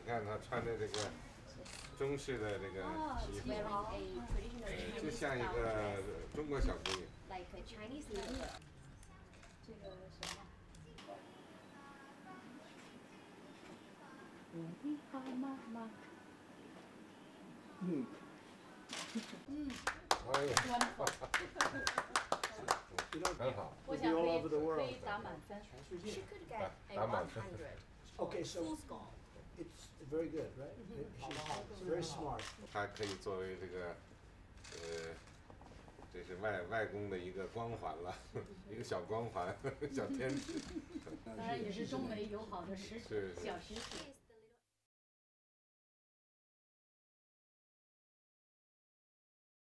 看她穿的这个中式的这个衣服，就像一个中国小姑娘。 Like a Chinese lady. 这个什么？你好，妈妈。 哎呀，很好。 我想可以打满分。 She could get a 打满分。 100. Okay, so Full score. it's very good, right? She's very smart. 她可以作为这个，这是外公的一个光环了，一个小光环，小天使。 当然也是中美友好的小实体。